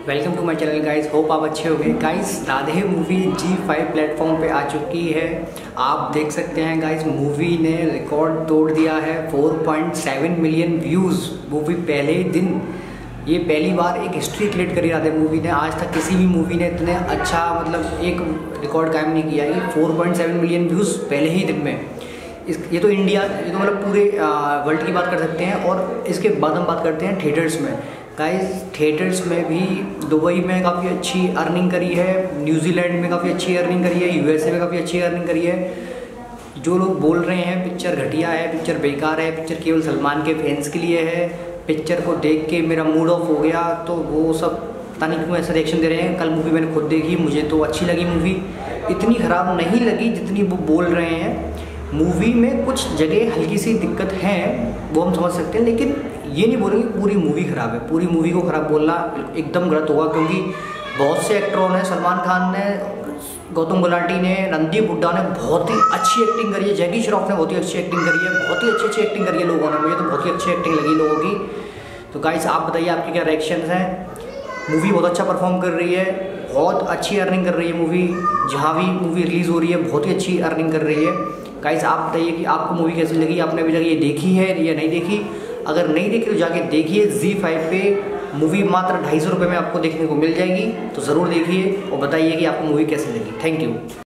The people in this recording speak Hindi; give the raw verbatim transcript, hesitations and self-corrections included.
Welcome to my channel guys, hope आप अच्छे हो गए। Guys Radhe movie Zee five platform पे आ चुकी है। आप देख सकते हैं गाइस, मूवी ने रिकॉर्ड तोड़ दिया है। Four point seven million views movie पहले ही दिन। ये पहली बार एक हिस्ट्री क्रिएट करी राधे मूवी ने। आज तक किसी भी मूवी ने इतने अच्छा मतलब एक रिकॉर्ड कायम नहीं किया। ये four point seven million views पहले ही दिन में। इस ये तो इंडिया, ये तो मतलब पूरे वर्ल्ड की बात कर सकते हैं। और इसके बाद हम बात करते हैं थिएटर्स में। गाइस थिएटर्स में भी दुबई में काफ़ी अच्छी अर्निंग करी है, न्यूजीलैंड में काफ़ी अच्छी अर्निंग करी है, यूएसए में काफ़ी अच्छी अर्निंग करी है। जो लोग बोल रहे हैं पिक्चर घटिया है, पिक्चर बेकार है, पिक्चर केवल सलमान के फैंस के लिए है, पिक्चर को देख के मेरा मूड ऑफ हो गया, तो वो सब पता नहीं क्यों ऐसा रिएक्शन दे रहे हैं। कल मूवी मैंने खुद देखी, मुझे तो अच्छी लगी मूवी, इतनी ख़राब नहीं लगी जितनी वो बोल रहे हैं। मूवी में कुछ जगह हल्की सी दिक्कत है, वो हम समझ सकते हैं, लेकिन ये नहीं बोलेंगे पूरी मूवी ख़राब है। पूरी मूवी को ख़राब बोलना एकदम गलत होगा, क्योंकि बहुत से एक्टरों ने, सलमान खान ने, गौतम गुलाटी ने, रणदीप हुड्डा ने बहुत ही अच्छी एक्टिंग करी है, जैकी श्रॉफ ने बहुत ही अच्छी एक्टिंग करी है, बहुत ही अच्छी अच्छी एक्टिंग करी है लोगों ने। मुझे तो बहुत ही अच्छी एक्टिंग लगी लोगों की। तो गाइस आप बताइए आपके क्या रिएक्शंस हैं। मूवी बहुत अच्छा परफॉर्म कर रही है, बहुत अच्छी अर्निंग कर रही है मूवी। जहाँ भी मूवी रिलीज़ हो रही है बहुत ही अच्छी अर्निंग कर रही है। गाइस आप बताइए कि आपको मूवी कैसी लगी, आपने अभी तक ये देखी है या नहीं देखी। अगर नहीं देखी तो जाके देखिए, जी फाइव पे मूवी मात्र ढाई सौ रुपये में आपको देखने को मिल जाएगी। तो ज़रूर देखिए और बताइए कि आपको मूवी कैसी लगी। Thank you.